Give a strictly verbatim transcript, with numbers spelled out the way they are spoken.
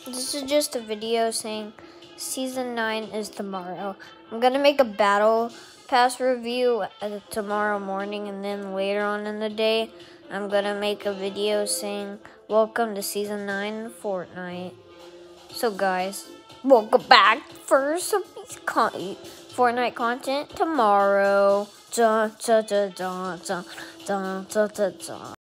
This is just a video saying season nine is tomorrow. I'm gonna make a battle pass review uh, tomorrow morning, and then later on in the day, I'm gonna make a video saying welcome to season nine Fortnite. So guys, welcome back for some con Fortnite content tomorrow. Dun, dun, dun, dun, dun, dun, dun, dun, dun.